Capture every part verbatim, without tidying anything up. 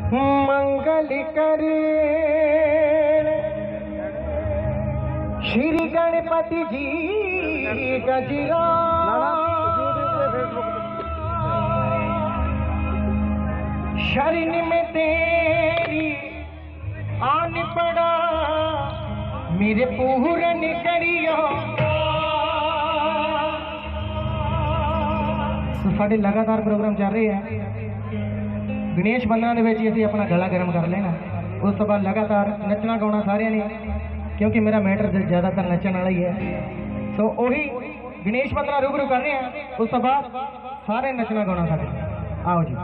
मंगल करे श्री गणपति जी गजरा शरण में तेरी आन पड़ा मेरे पूरन करियो। साढ़े लगातार प्रोग्राम चल रहे हैं। गणेश बंदना दे विच असीं अपना गला गर्म कर लेना, उस तो बाद लगातार नचना गाना सारे ने, क्योंकि मेरा मैटर ज़्यादातर नचन वाला ही है। तो वही गणेश बंदना रूबरू कर रहे हैं, उस तो बाद सारे नचना गाना सारे। आओ जी।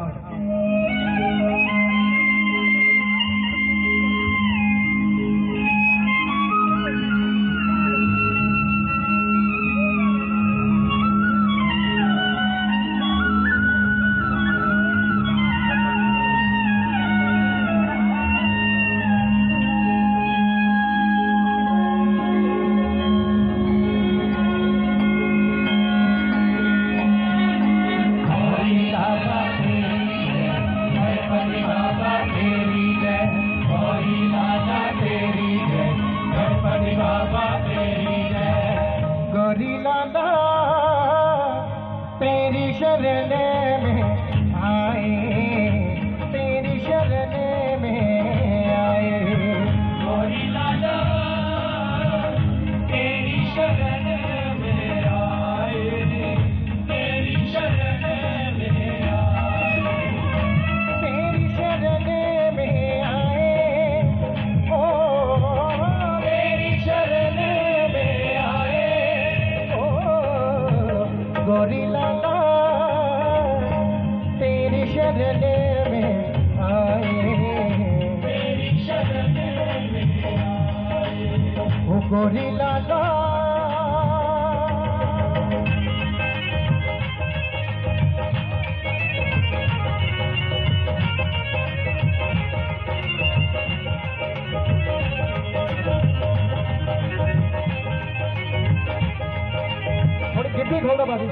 गौरी लाला तेरी शरण में आए, तेरी शरण में आए। गौरी लाला तेरी शरण में आए, तेरी शरण में आए, तेरी शरण में आए। ओ तेरी शरण में आए, गौरी लाला तेरी शरण में आए, तेरी शरण में आए। ओ गौरी लाला थोड़ी गिद्दी खोल बाबू।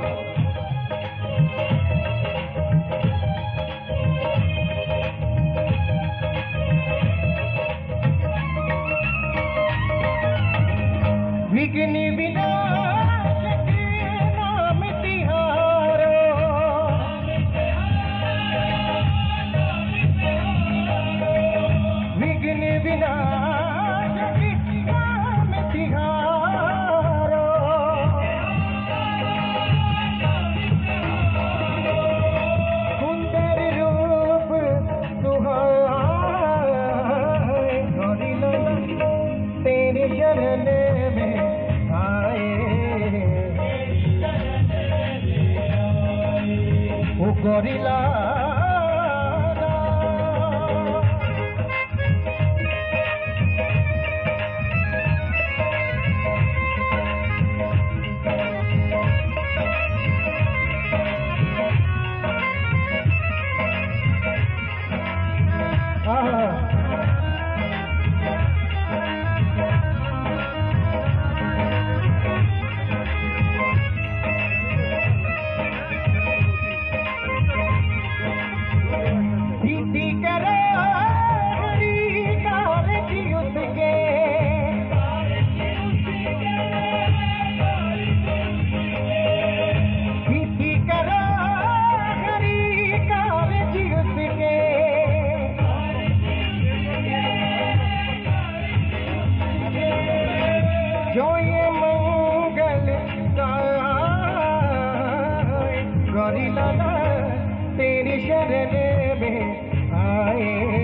विघ्न विनाशक नाम तिहारो, विघ्न विनाशक नाम तिहारो। सुंदर रूप तुहारे, गौरी लाला तेरे शरण में आए, ओ गौरी लाला। जो ये मंगल गाए, गौरी लाला तेरी शरण में आए।